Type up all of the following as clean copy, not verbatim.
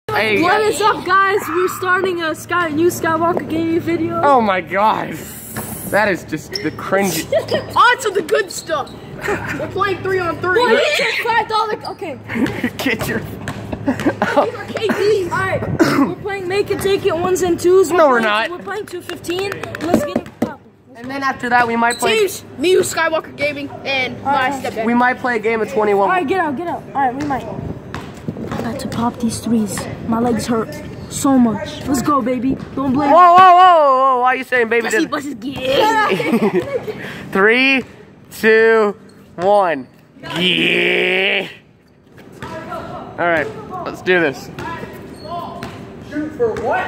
Hey, what is up, guys? We're starting a new Skywalker gaming video. Oh my god. That is just the cringe. On to the good stuff. We're playing 3-on-3. Well, you get $5. Okay. Get your. Alright, we're playing make it, take it, 1s and 2s. No, we're not. We're playing 215. Let's get it popping. And then after that, we might play. Teams, me, Skywalker Gaming, and my stepdad. We might play a game of 21. Alright, get out. Alright, we might. I got to pop these 3s. My legs hurt so much. Let's go, baby. Don't blame me. Whoa. Why are you saying baby? Let's get 3, 2, 1. Yeah. Alright, let's do this. Shoot for what?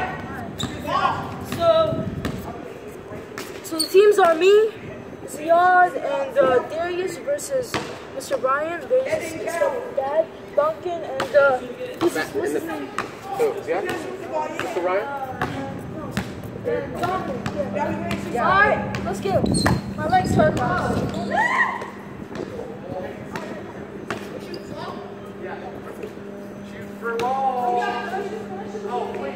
So the teams are me, Ziad, and Darius versus Mr. Brian. Darius is Dad, Duncan, and what's his name? Ziad? Mr. Ryan? Alright, let's go. My legs hurt. Shoot for ball. Oh, wait.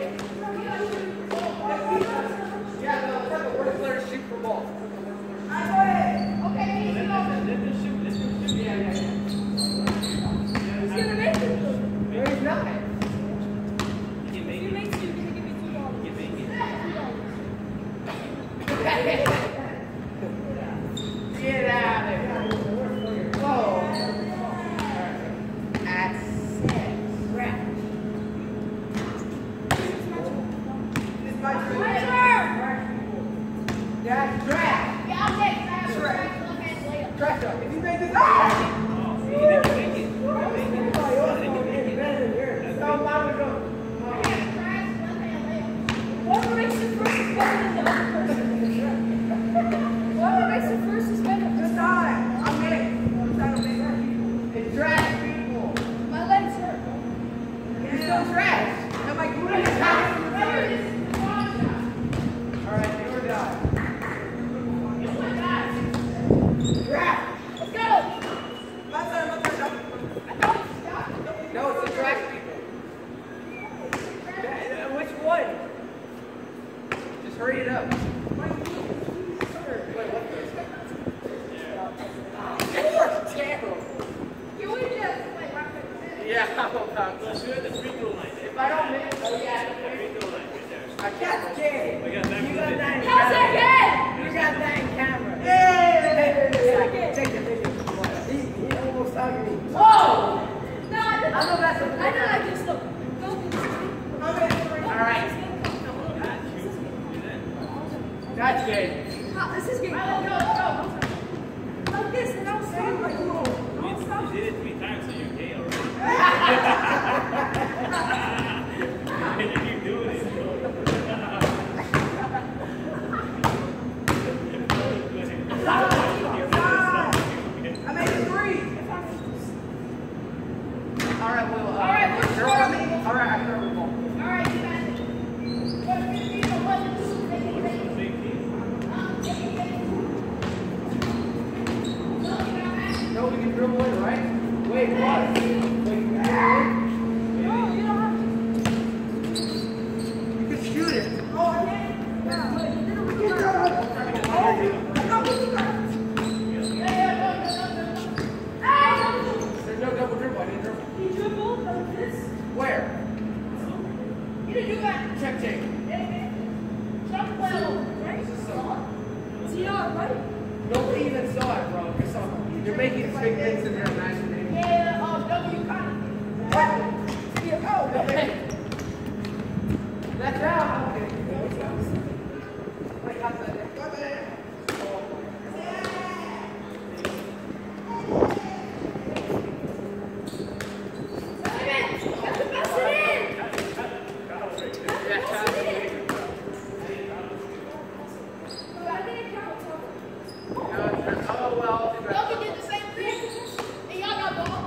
Yeah, the worst player shoot for ball. Okay, yeah. He's gonna make it. No, he's not. If he makes it, you're gonna give me $2. Get out of here. Whoa. At 6. Yeah, draft. Yeah, I'll take that. Draft up. If you make this Whoever makes it first is better than the other person. Whoever makes it first is better. Just time. I'm in. I'm trying to make it. It's draft people. My legs hurt. You're still trash. I'm like, what is that? Alright, you or die. Draft. Let's go. My turn. No, it's the trash people. Which one? Just hurry it up. Wait, what the? You would just like rock paper, scissors. Yeah, I'm about to. Let's do it at the free throw line. If I don't miss, oh yeah. Free throw line right there. I got the game. We got that. You got that. How's that game? You got that in camera. Hey! Take the video. He almost hugged me. Whoa! No, I know that's a I just look. Go. Alright. That's good. This is game. Go. Like this, and I'll stop. Like, You did it 3 times, so you're gay already. And you keep doing it. I made it 3. Alright, well, Alright, we're scoring. Alright, I throw the ball. All right, you guys. What are we going to do? What is this? No, we can dribble it, right? Wait, what? Wait, can you dribble it? No, you don't have to. You can shoot it. Oh, okay. Yeah, but you didn't really Get work. out. There's no double dribble. I didn't dribble. You dribbled like this. Where? You didn't do that. Check. Jump well, right? See that, right? Nobody even saw it, bro. You're making big things in your imagination. Yeah, W kind of. Oh, okay. That's out. Okay. Wait, how's that? Duncan did the same thing. And y'all got ball.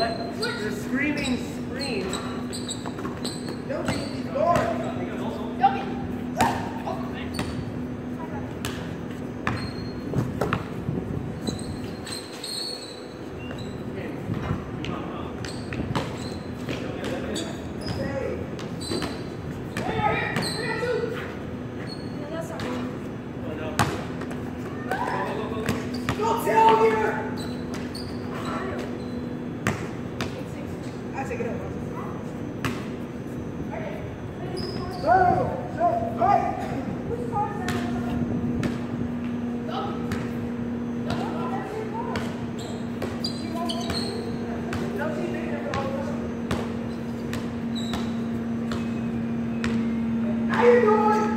What? The screaming scream. Don't be ignored. Go tell here! I take it over. How you doing?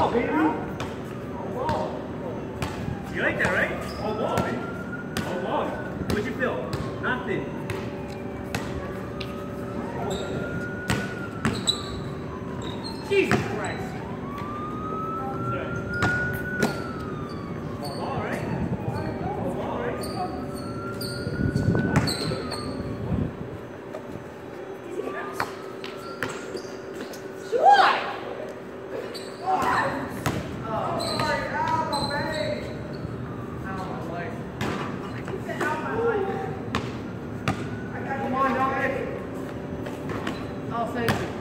ball, baby. All ball. You like that, right? All ball, baby. All ball. What'd you feel? Nothing. Jesus Christ. All ball, right? All ball, right? Come on, Dominic. Oh, thank you.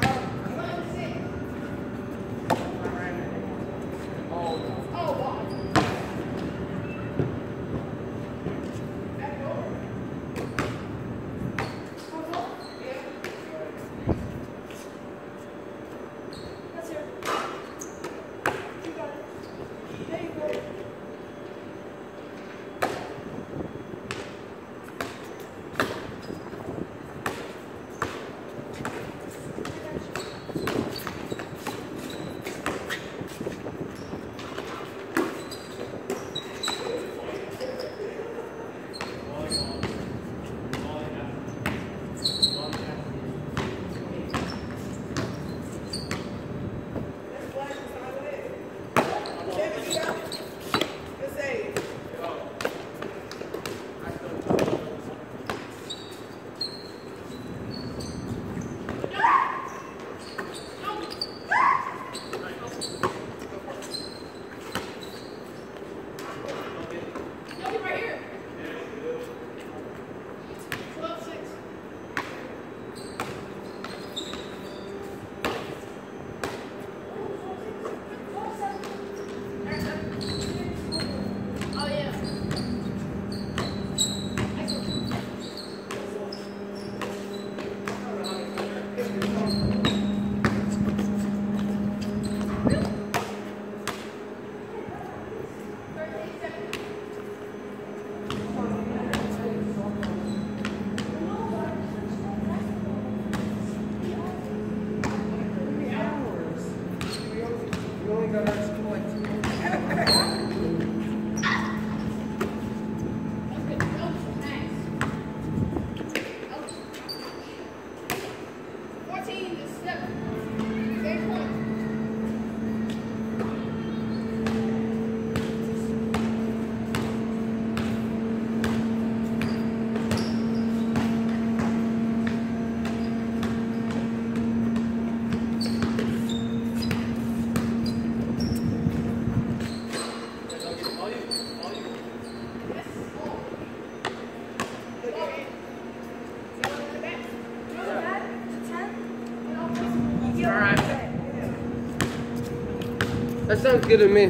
That sounds good to me.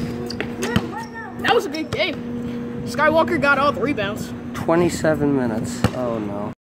That was a good game. Skywalker got all the rebounds. 27 minutes. Oh no.